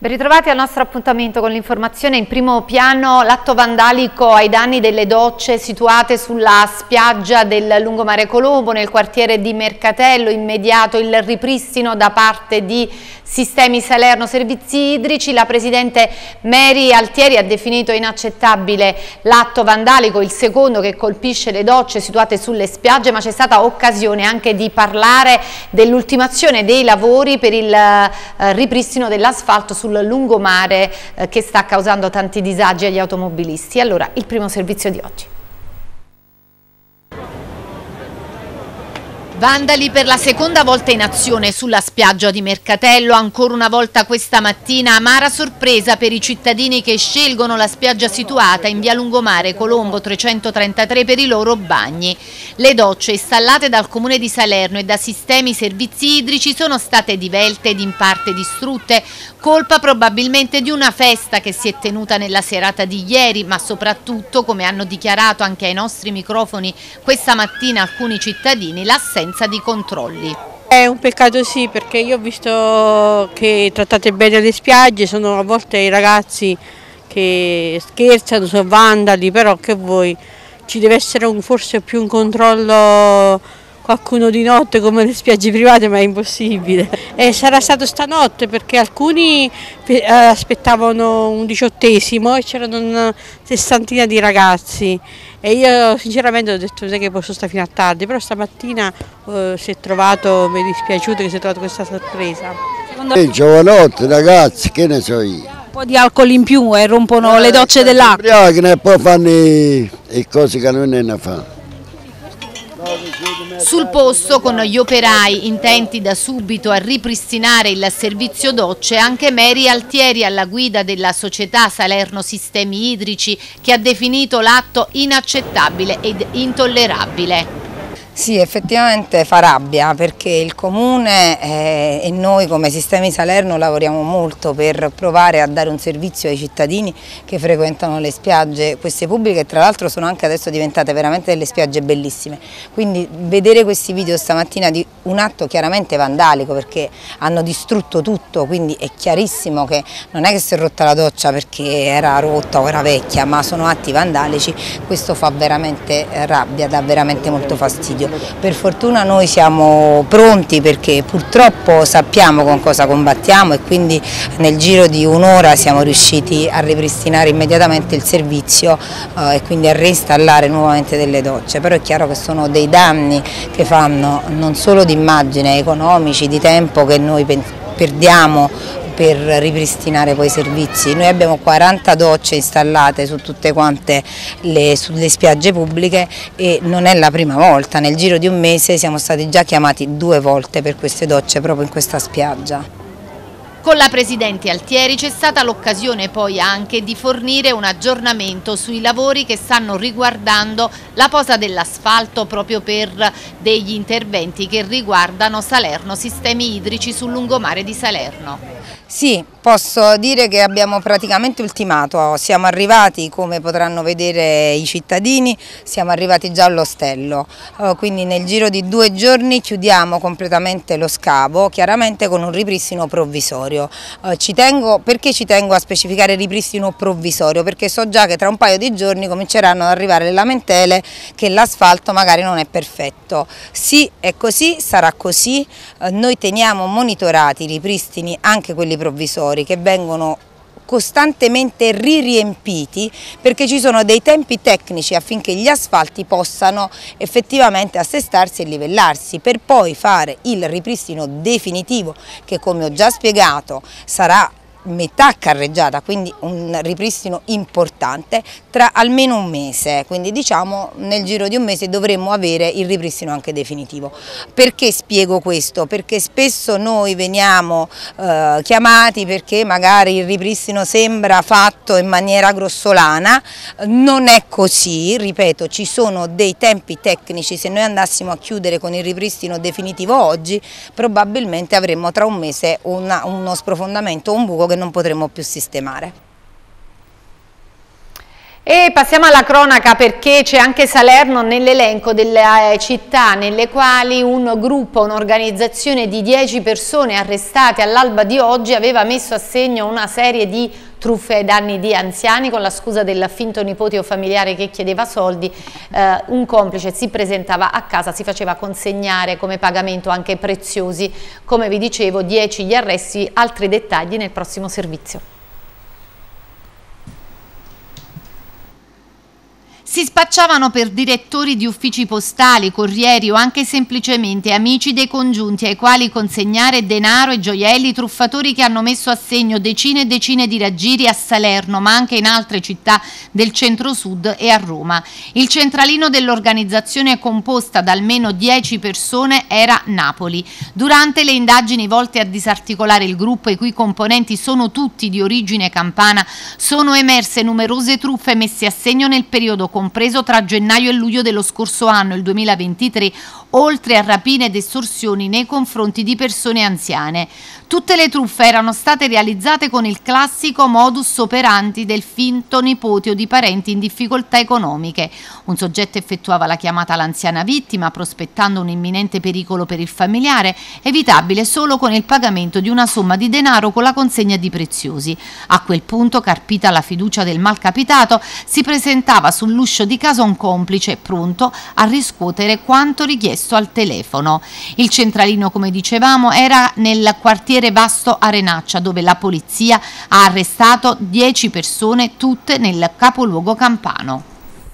Ben ritrovati al nostro appuntamento con l'informazione. In primo piano l'atto vandalico ai danni delle docce situate sulla spiaggia del Lungomare Colombo nel quartiere di Mercatello. Immediato il ripristino da parte di Sistemi Salerno Servizi Idrici. La presidente Mary Altieri ha definito inaccettabile l'atto vandalico, il secondo che colpisce le docce situate sulle spiagge, ma c'è stata occasione anche di parlare dell'ultimazione dei lavori per il ripristino dell'asfalto sul lungomare che sta causando tanti disagi agli automobilisti. Allora, il primo servizio di oggi. Vandali per la seconda volta in azione sulla spiaggia di Mercatello, ancora una volta questa mattina amara sorpresa per i cittadini che scelgono la spiaggia situata in via Lungomare Colombo 333 per i loro bagni. Le docce installate dal Comune di Salerno e da Sistemi Servizi Idrici sono state divelte ed in parte distrutte, colpa probabilmente di una festa che si è tenuta nella serata di ieri, ma soprattutto, come hanno dichiarato anche ai nostri microfoni questa mattina alcuni cittadini, l'assenza di controlli. È un peccato, sì, perché io ho visto che trattate bene le spiagge, sono a volte i ragazzi che scherzano, sono vandali, però che vuoi, ci deve essere forse più un controllo, qualcuno di notte come le spiagge private, ma è impossibile. E sarà stato stanotte perché alcuni aspettavano un 18esimo e c'erano una sessantina di ragazzi e io sinceramente ho detto non è che posso stare fino a tardi, però stamattina si è trovato, mi è dispiaciuto che si è trovato questa sorpresa. Giovanotti, ragazzi, che ne so io. Un po' di alcol in più e rompono le docce dell'acqua. E poi fanno le cose che non ne fanno. Sul posto, con gli operai intenti da subito a ripristinare il servizio docce, anche Mary Altieri alla guida della società Salerno Sistemi Idrici, che ha definito l'atto inaccettabile ed intollerabile. Sì, effettivamente fa rabbia perché il Comune e noi come Sistemi Salerno lavoriamo molto per provare a dare un servizio ai cittadini che frequentano le spiagge, queste pubbliche, e tra l'altro sono anche adesso diventate veramente delle spiagge bellissime. Quindi vedere questi video stamattina di un atto chiaramente vandalico perché hanno distrutto tutto, quindi è chiarissimo che non è che si è rotta la doccia perché era rotta o era vecchia, ma sono atti vandalici, questo fa veramente rabbia, dà veramente molto fastidio. Per fortuna noi siamo pronti perché purtroppo sappiamo con cosa combattiamo e quindi nel giro di un'ora siamo riusciti a ripristinare immediatamente il servizio e quindi a reinstallare nuovamente delle docce, però è chiaro che sono dei danni che fanno non solo di immagine, economici, di tempo che noi perdiamo per ripristinare poi i servizi. Noi abbiamo 40 docce installate su tutte quante sulle spiagge pubbliche e non è la prima volta, nel giro di un mese siamo stati già chiamati 2 volte per queste docce proprio in questa spiaggia. Con la presidente Altieri c'è stata l'occasione poi anche di fornire un aggiornamento sui lavori che stanno riguardando la posa dell'asfalto proprio per degli interventi che riguardano Salerno Sistemi Idrici sul lungomare di Salerno. Sì, posso dire che abbiamo praticamente ultimato, siamo arrivati, come potranno vedere i cittadini, siamo arrivati già all'ostello, quindi nel giro di 2 giorni chiudiamo completamente lo scavo, chiaramente con un ripristino provvisorio. Perché ci tengo a specificare ripristino provvisorio? Perché so già che tra un paio di giorni cominceranno ad arrivare le lamentele che l'asfalto magari non è perfetto. Sì, è così, sarà così, noi teniamo monitorati i ripristini, anche quelli provvisori, che vengono costantemente riempiti perché ci sono dei tempi tecnici affinché gli asfalti possano effettivamente assestarsi e livellarsi per poi fare il ripristino definitivo che, come ho già spiegato, sarà metà carreggiata, quindi un ripristino importante tra almeno un mese, quindi diciamo nel giro di un mese dovremmo avere il ripristino anche definitivo. Perché spiego questo? Perché spesso noi veniamo chiamati perché magari il ripristino sembra fatto in maniera grossolana, non è così, ripeto, ci sono dei tempi tecnici, se noi andassimo a chiudere con il ripristino definitivo oggi probabilmente avremmo tra un mese uno sprofondamento, un buco che non potremo più sistemare. E passiamo alla cronaca, perché c'è anche Salerno nell'elenco delle città nelle quali un gruppo, un'organizzazione di 10 persone arrestate all'alba di oggi aveva messo a segno una serie di truffe ai danni di anziani con la scusa del finto nipote o familiare che chiedeva soldi. Un complice si presentava a casa, si faceva consegnare come pagamento anche preziosi. Come vi dicevo, 10 gli arresti, altri dettagli nel prossimo servizio. Si spacciavano per direttori di uffici postali, corrieri o anche semplicemente amici dei congiunti ai quali consegnare denaro e gioielli, truffatori che hanno messo a segno decine e decine di raggiri a Salerno, ma anche in altre città del centro-sud e a Roma. Il centralino dell'organizzazione, composta da almeno 10 persone, era Napoli. Durante le indagini volte a disarticolare il gruppo, i cui componenti sono tutti di origine campana, sono emerse numerose truffe messe a segno nel periodo compreso tra gennaio e luglio dello scorso anno, il 2023, oltre a rapine ed estorsioni nei confronti di persone anziane. Tutte le truffe erano state realizzate con il classico modus operandi del finto nipote o di parenti in difficoltà economiche. Un soggetto effettuava la chiamata all'anziana vittima, prospettando un imminente pericolo per il familiare, evitabile solo con il pagamento di una somma di denaro con la consegna di preziosi. A quel punto, carpita la fiducia del malcapitato, si presentava sull'uscio di casa un complice pronto a riscuotere quanto richiesto al telefono. Il centralino, come dicevamo, era nel quartiere Vasto Arenaccia, dove la polizia ha arrestato 10 persone, tutte nel capoluogo campano.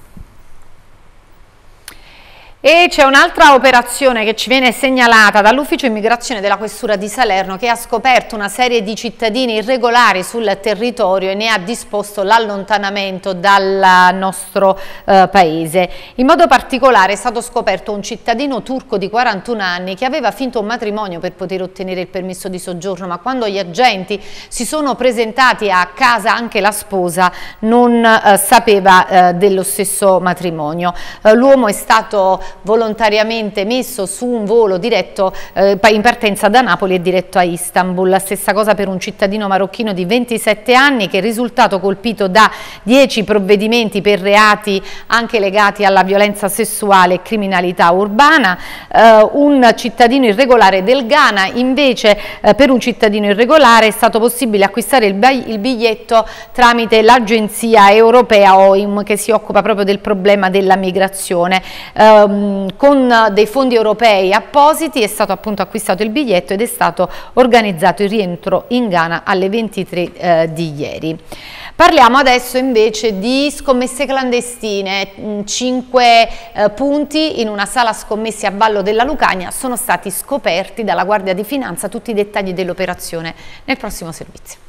E c'è un'altra operazione che ci viene segnalata dall'ufficio immigrazione della questura di Salerno, che ha scoperto una serie di cittadini irregolari sul territorio e ne ha disposto l'allontanamento dal nostro paese. In modo particolare è stato scoperto un cittadino turco di 41 anni che aveva finto un matrimonio per poter ottenere il permesso di soggiorno, ma quando gli agenti si sono presentati a casa anche la sposa non sapeva dello stesso matrimonio. L'uomo è stato volontariamente messo su un volo diretto in partenza da Napoli e diretto a Istanbul. La stessa cosa per un cittadino marocchino di 27 anni che è risultato colpito da 10 provvedimenti per reati anche legati alla violenza sessuale e criminalità urbana. Un cittadino irregolare del Ghana, invece, per un cittadino irregolare è stato possibile acquistare il biglietto tramite l'agenzia europea OIM, che si occupa proprio del problema della migrazione. Con dei fondi europei appositi è stato appunto acquistato il biglietto ed è stato organizzato il rientro in Ghana alle 23 di ieri. Parliamo adesso invece di scommesse clandestine. 5 punti in una sala scommesse a Vallo della Lucania sono stati scoperti dalla Guardia di Finanza. Tutti i dettagli dell'operazione nel prossimo servizio.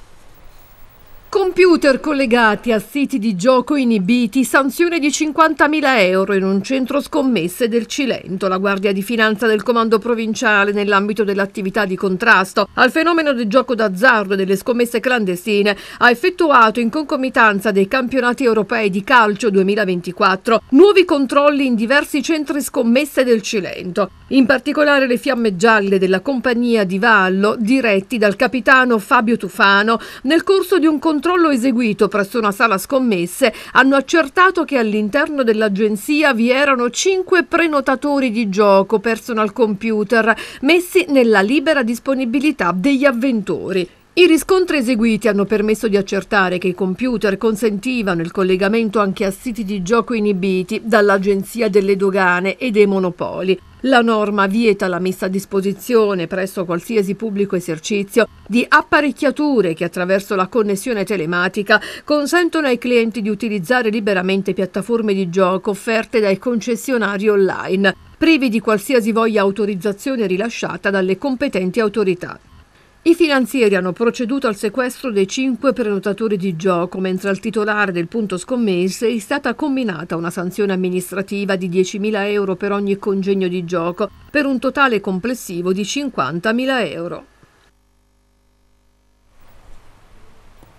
Computer collegati a siti di gioco inibiti, sanzione di 50.000 euro in un centro scommesse del Cilento. La Guardia di Finanza del Comando Provinciale, nell'ambito dell'attività di contrasto al fenomeno del gioco d'azzardo e delle scommesse clandestine, ha effettuato, in concomitanza dei campionati europei di calcio 2024, nuovi controlli in diversi centri scommesse del Cilento. In particolare le fiamme gialle della compagnia di Vallo, diretti dal capitano Fabio Tufano, nel corso di un controllo eseguito presso una sala scommesse, hanno accertato che all'interno dell'agenzia vi erano 5 prenotatori di gioco personal computer messi nella libera disponibilità degli avventori. I riscontri eseguiti hanno permesso di accertare che i computer consentivano il collegamento anche a siti di gioco inibiti dall'Agenzia delle Dogane e dei Monopoli. La norma vieta la messa a disposizione presso qualsiasi pubblico esercizio di apparecchiature che attraverso la connessione telematica consentono ai clienti di utilizzare liberamente piattaforme di gioco offerte dai concessionari online, privi di qualsiasi voglia autorizzazione rilasciata dalle competenti autorità. I finanzieri hanno proceduto al sequestro dei 5 prenotatori di gioco, mentre al titolare del punto scommesse è stata comminata una sanzione amministrativa di 10.000 euro per ogni congegno di gioco, per un totale complessivo di 50.000 euro.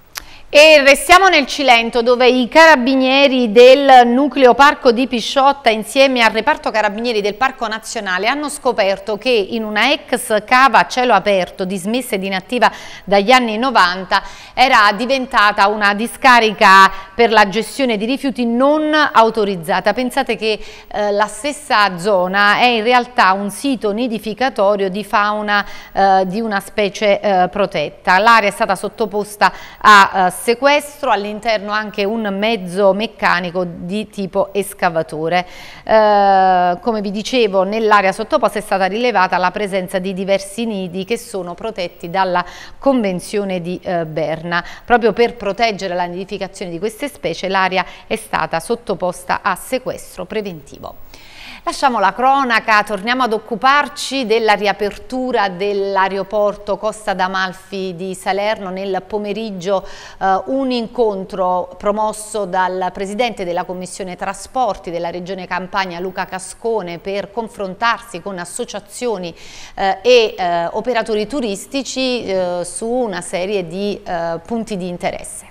E restiamo nel Cilento, dove i carabinieri del nucleo parco di Pisciotta insieme al reparto carabinieri del Parco Nazionale hanno scoperto che in una ex cava a cielo aperto dismessa ed inattiva dagli anni 90 era diventata una discarica per la gestione di rifiuti non autorizzata. Pensate che la stessa zona è in realtà un sito nidificatorio di fauna di una specie protetta. L'area è stata sottoposta a sequestro, all'interno anche un mezzo meccanico di tipo escavatore. Come vi dicevo, nell'area sottoposta è stata rilevata la presenza di diversi nidi che sono protetti dalla Convenzione di Berna. Proprio per proteggere la nidificazione di queste specie l'area è stata sottoposta a sequestro preventivo. Lasciamo la cronaca, torniamo ad occuparci della riapertura dell'aeroporto Costa d'Amalfi di Salerno. Nel pomeriggio un incontro promosso dal Presidente della Commissione Trasporti della Regione Campania, Luca Cascone, per confrontarsi con associazioni e operatori turistici su una serie di punti di interesse.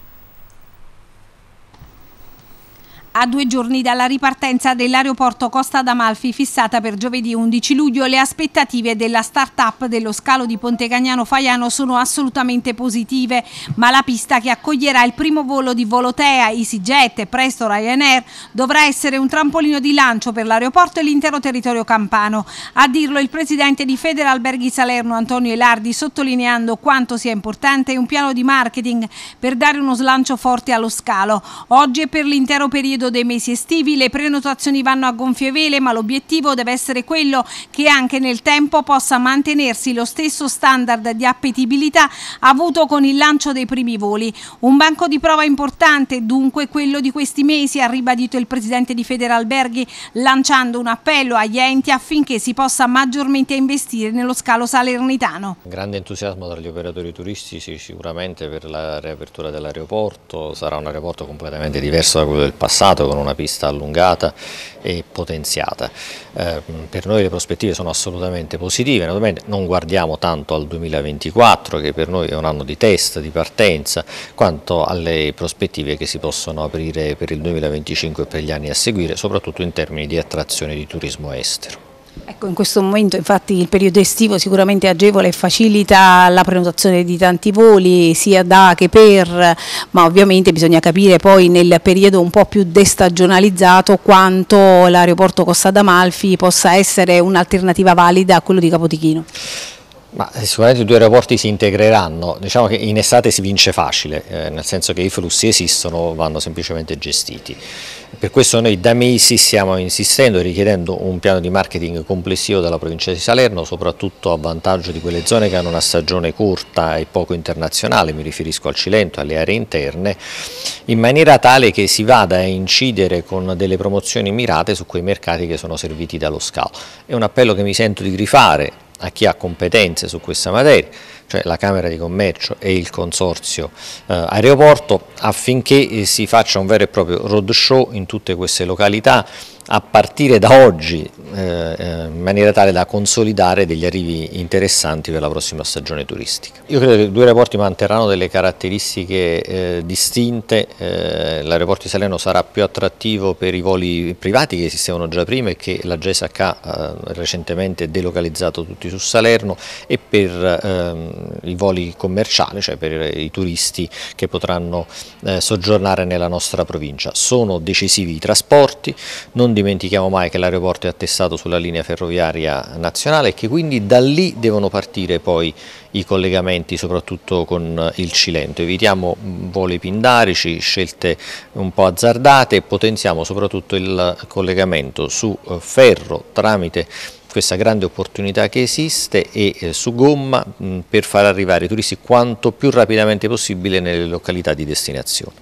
A 2 giorni dalla ripartenza dell'aeroporto Costa d'Amalfi fissata per giovedì 11 luglio, le aspettative della start-up dello scalo di Pontecagnano Faiano sono assolutamente positive, ma la pista che accoglierà il primo volo di Volotea, EasyJet e presto Ryanair dovrà essere un trampolino di lancio per l'aeroporto e l'intero territorio campano. A dirlo il presidente di Federalberghi Salerno, Antonio Elardi, sottolineando quanto sia importante un piano di marketing per dare uno slancio forte allo scalo. Oggi e per l'intero periodo dei mesi estivi le prenotazioni vanno a gonfie vele, ma l'obiettivo deve essere quello che anche nel tempo possa mantenersi lo stesso standard di appetibilità avuto con il lancio dei primi voli. Un banco di prova importante dunque quello di questi mesi, ha ribadito il presidente di Federalberghi, lanciando un appello agli enti affinché si possa maggiormente investire nello scalo salernitano. Grande entusiasmo tra gli operatori turistici sicuramente per la riapertura dell'aeroporto. Sarà un aeroporto completamente diverso da quello del passato, con una pista allungata e potenziata. Per noi le prospettive sono assolutamente positive, naturalmente non guardiamo tanto al 2024 che per noi è un anno di test, di partenza, quanto alle prospettive che si possono aprire per il 2025 e per gli anni a seguire, soprattutto in termini di attrazione di turismo estero. Ecco, in questo momento infatti il periodo estivo sicuramente agevola e facilita la prenotazione di tanti voli sia da che per, ma ovviamente bisogna capire poi nel periodo un po' più destagionalizzato quanto l'aeroporto Costa d'Amalfi possa essere un'alternativa valida a quello di Capodichino. Ma sicuramente i due aeroporti si integreranno, diciamo che in estate si vince facile, nel senso che i flussi esistono, vanno semplicemente gestiti. Per questo noi da mesi stiamo insistendo e richiedendo un piano di marketing complessivo dalla provincia di Salerno, soprattutto a vantaggio di quelle zone che hanno una stagione corta e poco internazionale, mi riferisco al Cilento, alle aree interne, in maniera tale che si vada a incidere con delle promozioni mirate su quei mercati che sono serviti dallo scalo. È un appello che mi sento di rifare a chi ha competenze su questa materia, cioè la Camera di Commercio e il Consorzio Aeroporto, affinché si faccia un vero e proprio roadshow in tutte queste località a partire da oggi, in maniera tale da consolidare degli arrivi interessanti per la prossima stagione turistica. Io credo che i due aeroporti manterranno delle caratteristiche distinte. L'aeroporto di Salerno sarà più attrattivo per i voli privati che esistevano già prima e che la GESAC ha recentemente delocalizzato tutti su Salerno, e per i voli commerciali, cioè per i turisti che potranno soggiornare nella nostra provincia. Sono decisivi i trasporti, non dimentichiamo mai che l'aeroporto è attestato sulla linea ferroviaria nazionale e che quindi da lì devono partire poi i collegamenti soprattutto con il Cilento. Evitiamo voli pindarici, scelte un po' azzardate, e potenziamo soprattutto il collegamento su ferro tramite questa grande opportunità che esiste e su gomma per far arrivare i turisti quanto più rapidamente possibile nelle località di destinazione.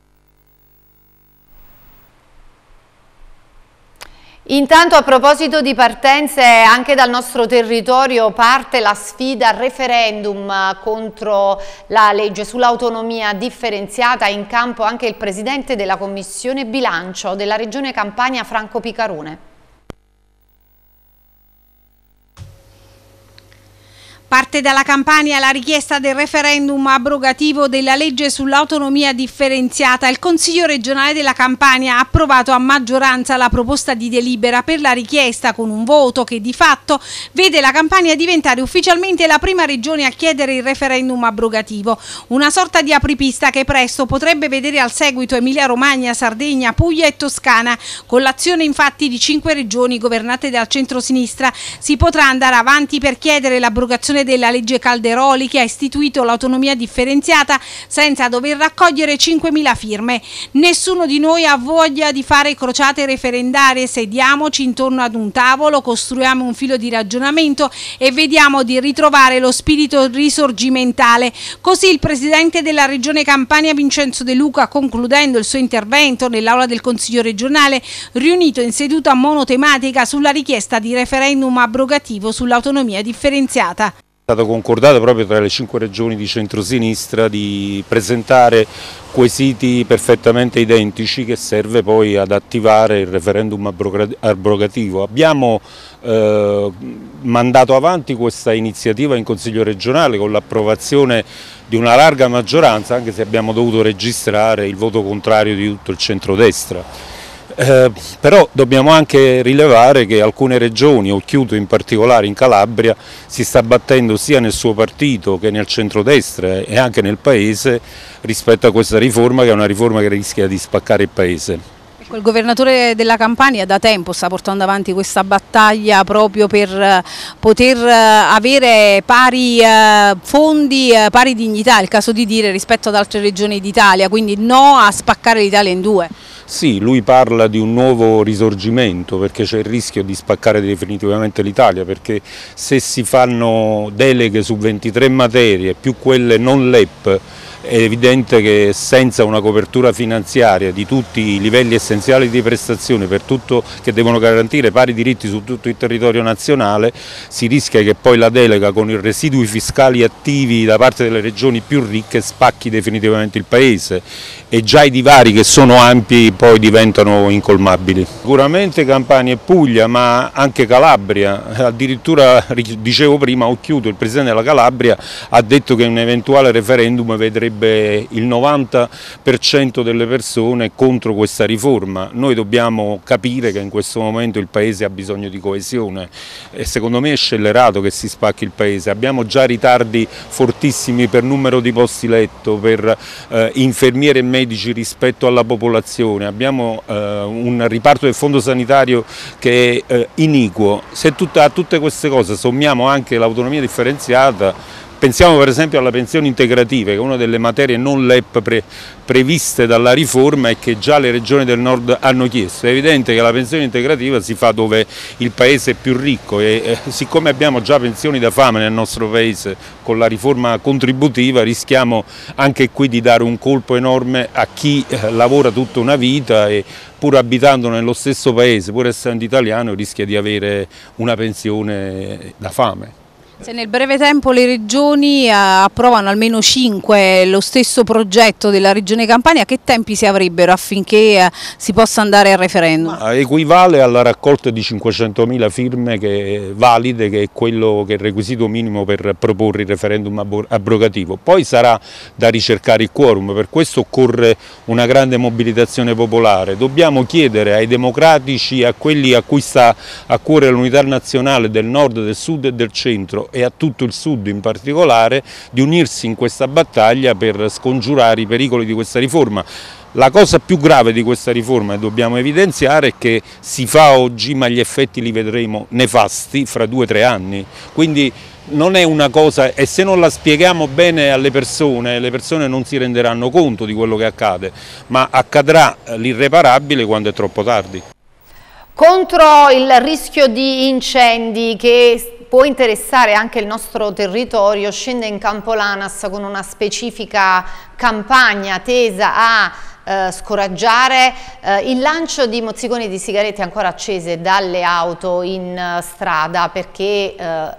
Intanto, a proposito di partenze, anche dal nostro territorio parte la sfida referendum contro la legge sull'autonomia differenziata. In campo anche il presidente della Commissione Bilancio della Regione Campania, Franco Picarone. Parte dalla Campania la richiesta del referendum abrogativo della legge sull'autonomia differenziata. Il Consiglio regionale della Campania ha approvato a maggioranza la proposta di delibera per la richiesta, con un voto che di fatto vede la Campania diventare ufficialmente la prima regione a chiedere il referendum abrogativo. Una sorta di apripista che presto potrebbe vedere al seguito Emilia-Romagna, Sardegna, Puglia e Toscana. Con l'azione infatti di 5 regioni governate dal centro-sinistra si potrà andare avanti per chiedere l'abrogazione della legge Calderoli, che ha istituito l'autonomia differenziata senza dover raccogliere 5.000 firme. Nessuno di noi ha voglia di fare crociate referendarie. Sediamoci intorno ad un tavolo, costruiamo un filo di ragionamento e vediamo di ritrovare lo spirito risorgimentale. Così il presidente della regione Campania Vincenzo De Luca, concludendo il suo intervento nell'aula del Consiglio regionale riunito in seduta monotematica sulla richiesta di referendum abrogativo sull'autonomia differenziata. È stato concordato proprio tra le 5 regioni di centrosinistra di presentare quesiti perfettamente identici che serve poi ad attivare il referendum abrogativo. Abbiamo mandato avanti questa iniziativa in Consiglio regionale con l'approvazione di una larga maggioranza, anche se abbiamo dovuto registrare il voto contrario di tutto il centrodestra. Però dobbiamo anche rilevare che alcune regioni, Occhiuto in particolare in Calabria, si sta battendo sia nel suo partito che nel centrodestra e anche nel paese rispetto a questa riforma, che è una riforma che rischia di spaccare il paese. Il governatore della Campania da tempo sta portando avanti questa battaglia proprio per poter avere pari fondi, pari dignità, è il caso di dire, rispetto ad altre regioni d'Italia, quindi no a spaccare l'Italia in due. Sì, lui parla di un nuovo risorgimento perché c'è il rischio di spaccare definitivamente l'Italia, perché se si fanno deleghe su 23 materie più quelle non LEP, è evidente che senza una copertura finanziaria di tutti i livelli essenziali di prestazione per tutto, che devono garantire pari diritti su tutto il territorio nazionale, si rischia che poi la delega con i residui fiscali attivi da parte delle regioni più ricche spacchi definitivamente il paese e già i divari che sono ampi poi diventano incolmabili. Sicuramente Campania e Puglia, ma anche Calabria, addirittura dicevo prima Occhiuto, il presidente della Calabria, ha detto che un eventuale referendum vedrebbe il 90% delle persone contro questa riforma. Noi dobbiamo capire che in questo momento il paese ha bisogno di coesione e secondo me è scellerato che si spacchi il paese. Abbiamo già ritardi fortissimi per numero di posti letto, per infermieri e medici rispetto alla popolazione, abbiamo un riparto del fondo sanitario che è iniquo. Se a tutte queste cose sommiamo anche l'autonomia differenziata, pensiamo per esempio alla pensione integrativa, che è una delle materie non LEP previste dalla riforma e che già le regioni del nord hanno chiesto. È evidente che la pensione integrativa si fa dove il paese è più ricco e siccome abbiamo già pensioni da fame nel nostro paese con la riforma contributiva, rischiamo anche qui di dare un colpo enorme a chi lavora tutta una vita e pur abitando nello stesso paese, pur essendo italiano, rischia di avere una pensione da fame. Se nel breve tempo le regioni approvano almeno 5 lo stesso progetto della regione Campania, che tempi si avrebbero affinché si possa andare al referendum? Equivale alla raccolta di 500.000 firme valide, che è quello che è il requisito minimo per proporre il referendum abrogativo. Poi sarà da ricercare il quorum, per questo occorre una grande mobilitazione popolare. Dobbiamo chiedere ai democratici, a quelli a cui sta a cuore l'unità nazionale del nord, del sud e del centro, e a tutto il sud in particolare, di unirsi in questa battaglia per scongiurare i pericoli di questa riforma. La cosa più grave di questa riforma, e dobbiamo evidenziare, è che si fa oggi ma gli effetti li vedremo nefasti fra 2 o 3 anni, quindi non è una cosa, e se non la spieghiamo bene alle persone, le persone non si renderanno conto di quello che accade, ma accadrà l'irreparabile quando è troppo tardi. Contro il rischio di incendi che può interessare anche il nostro territorio, scende in campo l'ANAS con una specifica campagna tesa a scoraggiare il lancio di mozziconi di sigarette ancora accese dalle auto in strada, perché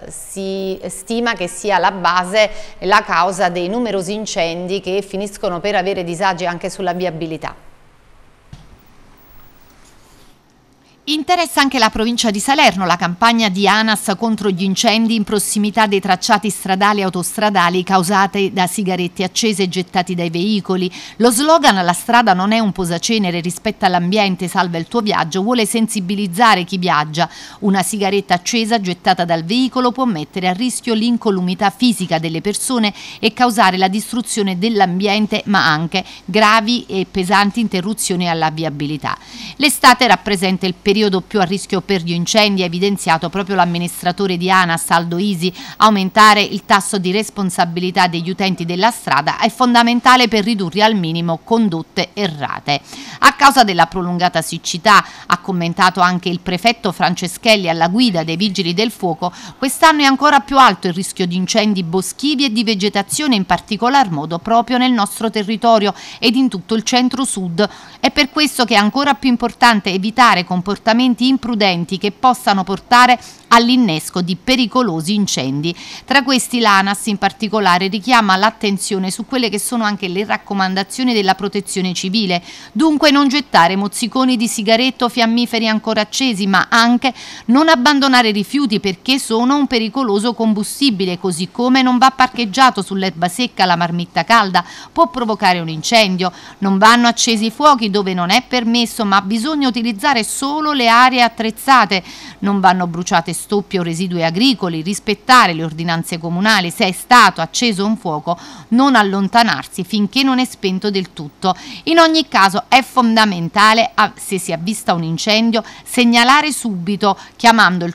si stima che sia la base e la causa dei numerosi incendi che finiscono per avere disagi anche sulla viabilità. Interessa anche la provincia di Salerno la campagna di ANAS contro gli incendi in prossimità dei tracciati stradali e autostradali causati da sigarette accese gettati dai veicoli. Lo slogan "La strada non è un posacenere, rispetta l'ambiente, salva il tuo viaggio" vuole sensibilizzare chi viaggia. Una sigaretta accesa gettata dal veicolo può mettere a rischio l'incolumità fisica delle persone e causare la distruzione dell'ambiente, ma anche gravi e pesanti interruzioni alla viabilità. L'estate rappresenta il periodo più a rischio per gli incendi, ha evidenziato proprio l'amministratore di ANAS Aldo Isi. Aumentare il tasso di responsabilità degli utenti della strada è fondamentale per ridurre al minimo condotte errate. A causa della prolungata siccità, ha commentato anche il prefetto Franceschelli alla guida dei Vigili del Fuoco, quest'anno è ancora più alto il rischio di incendi boschivi e di vegetazione, in particolar modo proprio nel nostro territorio ed in tutto il centro-sud. È per questo che è ancora più importante evitare comportamenti imprudenti che possano portare all'innesco di pericolosi incendi. Tra questi l'ANAS in particolare richiama l'attenzione su quelle che sono anche le raccomandazioni della Protezione Civile. Dunque non gettare mozziconi di sigaretto o fiammiferi ancora accesi, ma anche non abbandonare rifiuti perché sono un pericoloso combustibile, così come non va parcheggiato sull'erba secca la marmitta calda, può provocare un incendio. Non vanno accesi i fuochi dove non è permesso, ma bisogna utilizzare solo le aree attrezzate. Non vanno bruciate stoppie o residui agricoli, rispettare le ordinanze comunali. Se è stato acceso un fuoco, non allontanarsi finché non è spento del tutto. In ogni caso è fondamentale, se si avvista un incendio, segnalare subito chiamando il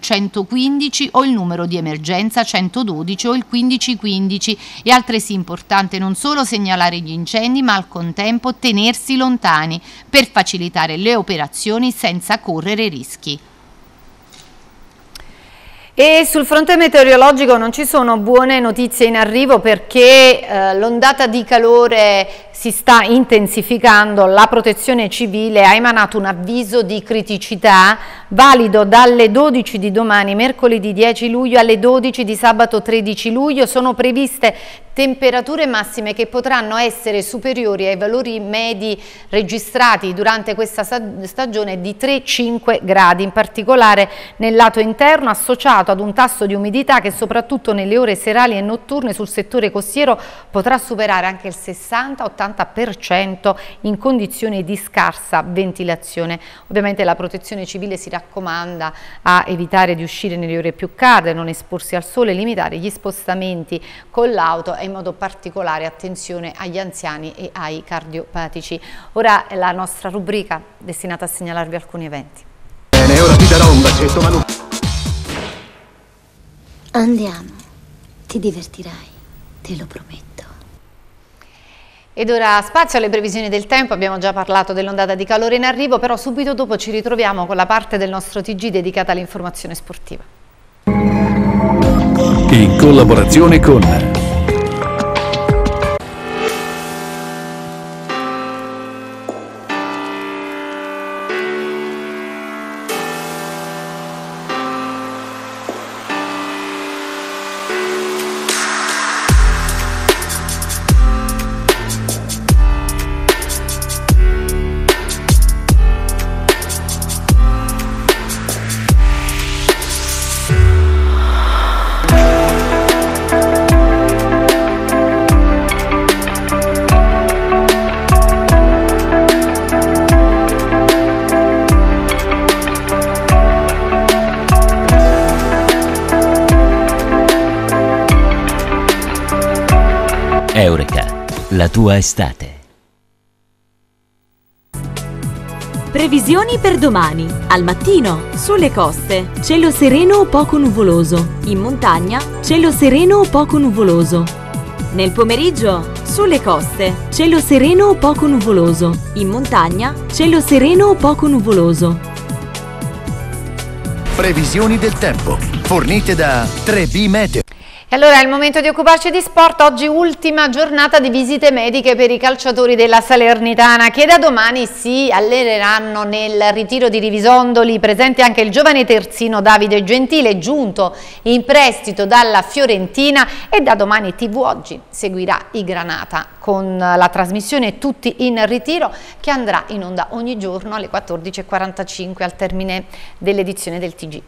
115 o il numero di emergenza 112 o il 1515. È altresì importante non solo segnalare gli incendi, ma al contempo tenersi lontani per facilitare le operazioni senza correre rischi. E sul fronte meteorologico non ci sono buone notizie in arrivo perché l'ondata di calore si sta intensificando. La Protezione Civile ha emanato un avviso di criticità valido dalle 12 di domani, mercoledì 10 luglio, alle 12 di sabato 13 luglio. Sono previste temperature massime che potranno essere superiori ai valori medi registrati durante questa stagione di 3-5 gradi, in particolare nel lato interno, associato ad un tasso di umidità che soprattutto nelle ore serali e notturne sul settore costiero potrà superare anche il 60-80% in condizioni di scarsa ventilazione. Ovviamente la Protezione Civile si raccomanda a evitare di uscire nelle ore più calde, non esporsi al sole, limitare gli spostamenti con l'auto e in modo particolare attenzione agli anziani e ai cardiopatici. Ora è la nostra rubrica destinata a segnalarvi alcuni eventi. Bene, ora ti darò un bacetto, ma non... Andiamo, ti divertirai, te lo prometto. Ed ora spazio alle previsioni del tempo. Abbiamo già parlato dell'ondata di calore in arrivo, però subito dopo ci ritroviamo con la parte del nostro TG dedicata all'informazione sportiva. In collaborazione con Eureka, la tua estate. Previsioni per domani. Al mattino, sulle coste, cielo sereno o poco nuvoloso. In montagna, cielo sereno o poco nuvoloso. Nel pomeriggio, sulle coste, cielo sereno o poco nuvoloso. In montagna, cielo sereno o poco nuvoloso. Previsioni del tempo, fornite da 3B Meteo. E allora è il momento di occuparci di sport. Oggi ultima giornata di visite mediche per i calciatori della Salernitana, che da domani si alleneranno nel ritiro di Rivisondoli. Presente anche il giovane terzino Davide Gentile, giunto in prestito dalla Fiorentina, e da domani TV Oggi seguirà i Granata con la trasmissione Tutti in ritiro, che andrà in onda ogni giorno alle 14:45 al termine dell'edizione del TG.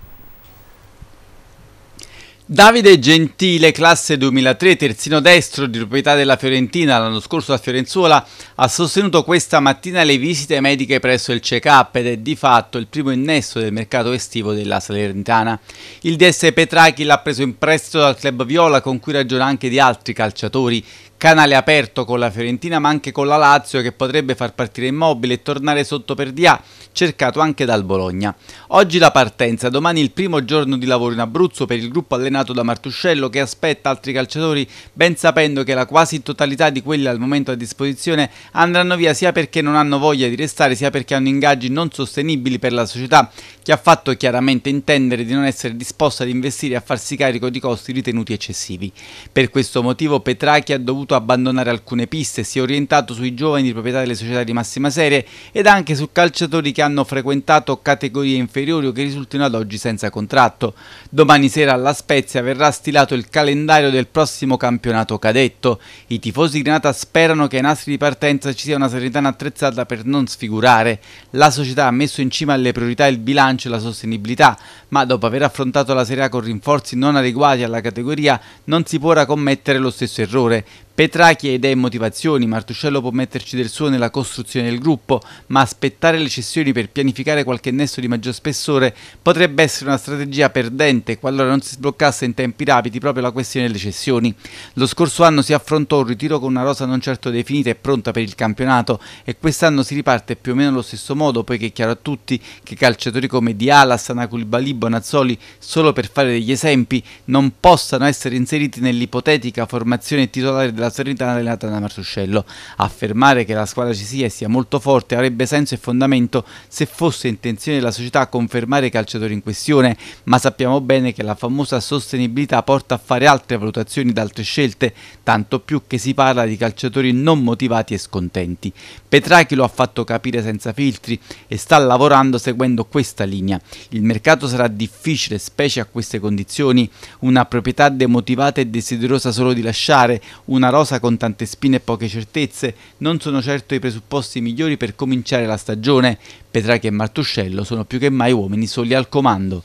Davide Gentile, classe 2003, terzino destro di proprietà della Fiorentina, l'anno scorso a Fiorenzuola, ha sostenuto questa mattina le visite mediche presso il check-up ed è di fatto il primo innesto del mercato estivo della Salernitana. Il DS Petrachi l'ha preso in prestito dal club viola, con cui ragiona anche di altri calciatori. Canale aperto con la Fiorentina ma anche con la Lazio, che potrebbe far partire Immobile e tornare sotto per Dià, cercato anche dal Bologna. Oggi la partenza, domani il primo giorno di lavoro in Abruzzo per il gruppo allenato da Martuscello, che aspetta altri calciatori, ben sapendo che la quasi totalità di quelli al momento a disposizione andranno via sia perché non hanno voglia di restare, sia perché hanno ingaggi non sostenibili per la società, che ha fatto chiaramente intendere di non essere disposta ad investire e a farsi carico di costi ritenuti eccessivi. Per questo motivo Petrachi ha dovuto abbandonare alcune piste, si è orientato sui giovani di proprietà delle società di massima serie ed anche su calciatori che hanno frequentato categorie inferiori o che risultino ad oggi senza contratto. Domani sera alla Spezia verrà stilato il calendario del prossimo campionato cadetto. I tifosi Granata sperano che ai nastri di partenza ci sia una Salernitana attrezzata per non sfigurare. La società ha messo in cima alle priorità il bilancio e la sostenibilità, ma dopo aver affrontato la Serie A con rinforzi non adeguati alla categoria non si può ora commettere lo stesso errore. Petrachi ha idee e motivazioni, Martuscello può metterci del suo nella costruzione del gruppo, ma aspettare le cessioni per pianificare qualche nesso di maggior spessore potrebbe essere una strategia perdente qualora non si sbloccasse in tempi rapidi proprio la questione delle cessioni. Lo scorso anno si affrontò un ritiro con una rosa non certo definita e pronta per il campionato, e quest'anno si riparte più o meno allo stesso modo, poiché è chiaro a tutti che calciatori come Diala, Sana Koulibaly, Bonazzoli, solo per fare degli esempi, non possano essere inseriti nell'ipotetica formazione titolare della Salernitana allenata da Martuscello. Affermare che la squadra ci sia e sia molto forte avrebbe senso e fondamento se fosse intenzione della società confermare i calciatori in questione, ma sappiamo bene che la famosa sostenibilità porta a fare altre valutazioni ed altre scelte, tanto più che si parla di calciatori non motivati e scontenti. Petrachi lo ha fatto capire senza filtri e sta lavorando seguendo questa linea. Il mercato sarà difficile, specie a queste condizioni, una proprietà demotivata e desiderosa solo di lasciare, una rosa con tante spine e poche certezze, non sono certo i presupposti migliori per cominciare la stagione. Petrachi e Martuscello sono più che mai uomini soli al comando.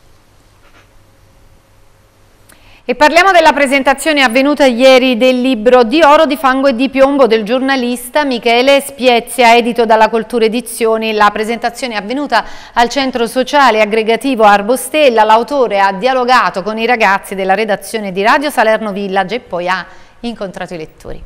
E parliamo della presentazione avvenuta ieri del libro Di oro, di fango e di piombo del giornalista Michele Spiezia, edito dalla Cultura Edizioni. La presentazione è avvenuta al centro sociale aggregativo Arbostella. L'autore ha dialogato con i ragazzi della redazione di Radio Salerno Village e poi ha incontrato i lettori.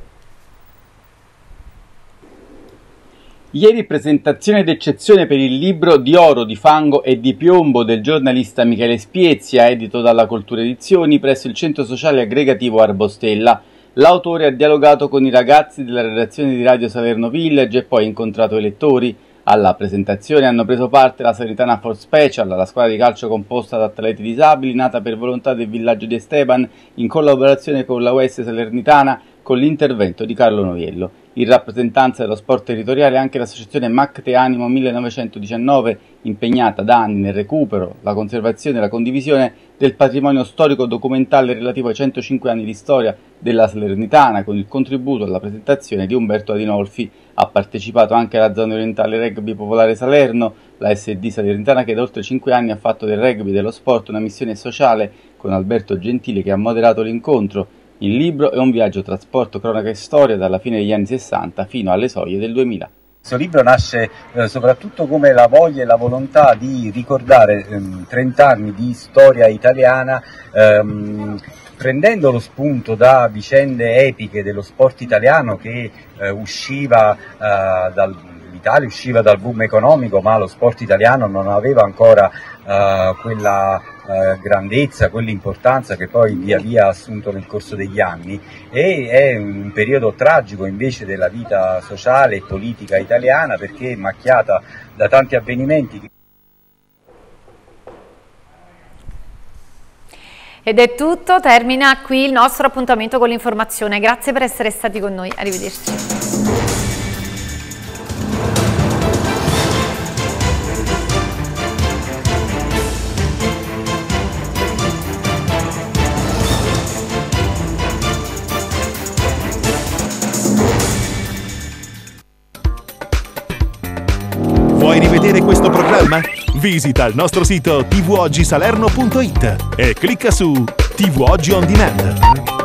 Ieri presentazione d'eccezione per il libro Di oro, di fango e di piombo del giornalista Michele Spiezia, edito dalla Cultura Edizioni, presso il centro sociale aggregativo Arbostella. L'autore ha dialogato con i ragazzi della redazione di Radio Salerno Village e poi incontrato i lettori. Alla presentazione hanno preso parte la Salernitana For Special, la squadra di calcio composta da atleti disabili, nata per volontà del villaggio di Esteban, in collaborazione con la UES Salernitana, con l'intervento di Carlo Noviello. In rappresentanza dello sport territoriale anche l'associazione Macte Animo 1919, impegnata da anni nel recupero, la conservazione e la condivisione del patrimonio storico documentale relativo ai 105 anni di storia della Salernitana, con il contributo alla presentazione di Umberto Adinolfi. Ha partecipato anche alla zona orientale Rugby Popolare Salerno, la SD Salernitana, che da oltre 5 anni ha fatto del rugby e dello sport una missione sociale, con Alberto Gentile che ha moderato l'incontro. Il libro è un viaggio tra sport, cronaca e storia dalla fine degli anni 60 fino alle soglie del 2000. Questo libro nasce soprattutto come la voglia e la volontà di ricordare 30 anni di storia italiana, prendendo lo spunto da vicende epiche dello sport italiano che l'Italia usciva dal boom economico, ma lo sport italiano non aveva ancora quella grandezza, quell'importanza che poi via via ha assunto nel corso degli anni, e è un periodo tragico invece della vita sociale e politica italiana, perché è macchiata da tanti avvenimenti. Ed è tutto, termina qui il nostro appuntamento con l'informazione. Grazie per essere stati con noi, arrivederci. Vuoi rivedere questo programma? Visita il nostro sito tvoggisalerno.it e clicca su TV Oggi On Demand.